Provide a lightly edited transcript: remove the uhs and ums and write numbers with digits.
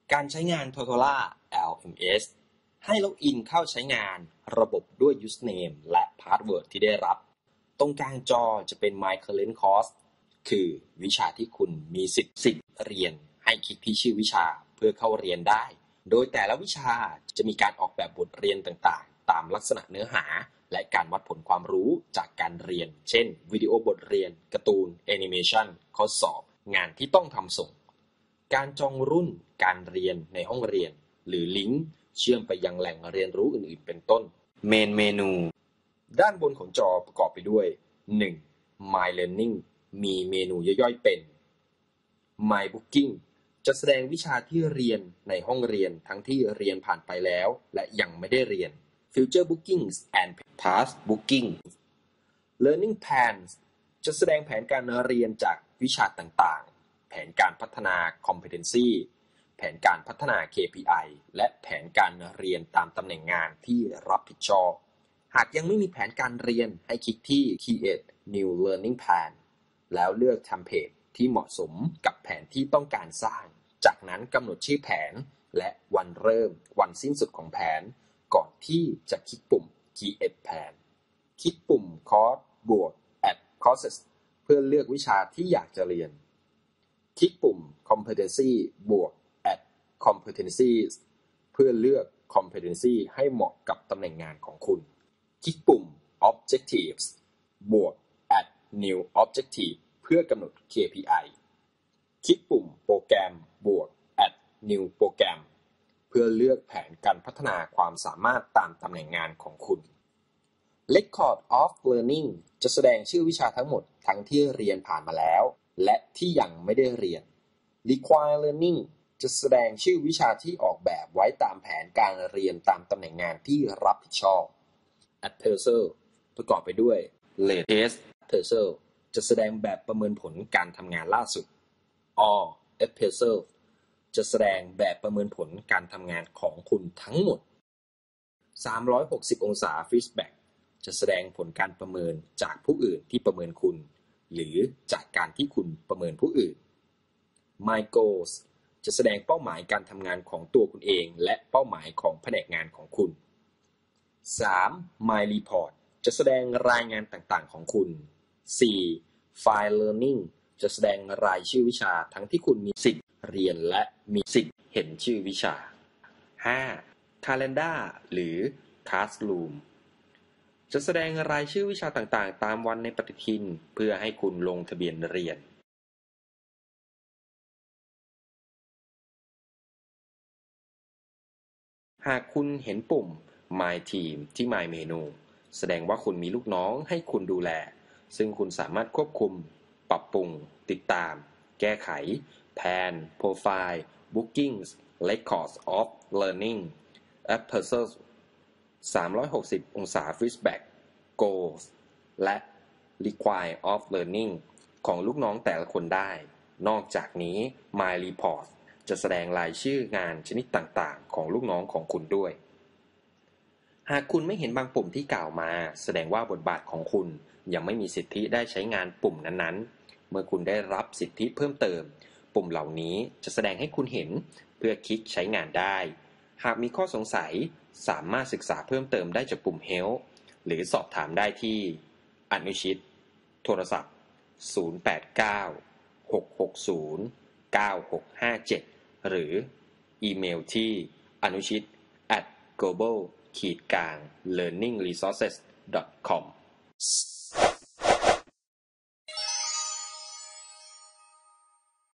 การใช้งาน Totola LMS ให้ล็อกอินเข้าใช้งานระบบด้วย Username และ Password ที่ได้รับตรงกลางจอจะเป็น My Current Course คือวิชาที่คุณมีสิทธิ์เรียนให้คลิกที่ชื่อวิชาเพื่อเข้าเรียนได้โดยแต่ละวิชาจะมีการออกแบบบทเรียนต่างๆตามลักษณะเนื้อหาและการวัดผลความรู้จากการเรียนเช่นวิดีโอบทเรียนการ์ตูนแอนิเมชันข้อสอบงานที่ต้องทำส่งการจองรุ่นการเรียนในห้องเรียนหรือลิงก์เชื่อมไปยังแหล่งเรียนรู้อื่นๆเป็นต้นเมนูด้านบนของจอประกอบไปด้วย 1. My Learning มีเมนูย่อยๆเป็น My Booking จะแสดงวิชาที่เรียนในห้องเรียนทั้งที่เรียนผ่านไปแล้วและยังไม่ได้เรียน Future Bookings and Past Bookings Learning Plans จะแสดงแผนการเรียนจากวิชาต่างๆแผนการพัฒนา Competency แผนการพัฒนา KPI และแผนการเรียนตามตำแหน่งงานที่รับผิดชอบหากยังไม่มีแผนการเรียนให้คลิกที่ Create New Learning Plan แล้วเลือกเทมเพลตที่เหมาะสมกับแผนที่ต้องการสร้างจากนั้นกำหนดชื่อแผนและวันเริ่มวันสิ้นสุดของแผนก่อนที่จะคลิกปุ่ม Create Plan คลิกปุ่ม Course บวก Add Courses เพื่อเลือกวิชาที่อยากจะเรียนคลิกปุ่ม Competency บวก Add Competencies เพื่อเลือก Competency ให้เหมาะกับตำแหน่งงานของคุณคลิกปุ่ม Objectives บวก Add New Objective เพื่อกำหนด KPI คลิกปุ่มโปรแกรมบวก Add New Program เพื่อเลือกแผนการพัฒนาความสามารถตามตำแหน่งงานของคุณ Record of Learning จะแสดงชื่อวิชาทั้งหมดทั้งที่เรียนผ่านมาแล้วและที่ยังไม่ได้เรียน Require Learning จะแสดงชื่อวิชาที่ออกแบบไว้ตามแผนการเรียนตามตำแหน่งงานที่รับผิดชอบ Appraisal ประกอบไปด้วย Latest Appraisal จะแสดงแบบประเมินผลการทำงานล่าสุด All Appraisal จะแสดงแบบประเมินผลการทำงานของคุณทั้งหมด360องศา Feedback จะแสดงผลการประเมินจากผู้อื่นที่ประเมินคุณหรือจากการที่คุณประเมินผู้อื่น My Goals จะแสดงเป้าหมายการทำงานของตัวคุณเองและเป้าหมายของแผนกงานของคุณ 3. My Report จะแสดงรายงานต่างๆของคุณ 4. File Learning จะแสดงรายชื่อวิชาทั้งที่คุณมีสิทธิ์เรียนและมีสิทธิ์เห็นชื่อวิชา 5. Calendar หรือ Classroom จะแสดงรายชื่อวิชาต่างๆตามวันในปฏิทินเพื่อให้คุณลงทะเบียนเรียนหากคุณเห็นปุ่ม My Team ที่ My Menu แสดงว่าคุณมีลูกน้องให้คุณดูแลซึ่งคุณสามารถควบคุมปรับปรุงติดตามแก้ไขแผน Profile Bookings Records of Learning Appraisals 360องศา Feedback Goals และ Require of Learning ของลูกน้องแต่ละคนได้นอกจากนี้ My Reportจะแสดงรายชื่องานชนิดต่างๆของลูกน้องของคุณด้วยหากคุณไม่เห็นบางปุ่มที่กล่าวมาแสดงว่าบทบาทของคุณยังไม่มีสิทธิได้ใช้งานปุ่มนั้นๆเมื่อคุณได้รับสิทธิเพิ่มเติมปุ่มเหล่านี้จะแสดงให้คุณเห็นเพื่อคลิกใช้งานได้หากมีข้อสงสัยสามารถศึกษาเพิ่มเติมได้จากปุ่ม Help หรือสอบถามได้ที่อนุชิตโทรศัพท์089 660 9657หรืออีเมลที่ anushit@global-learningresources.com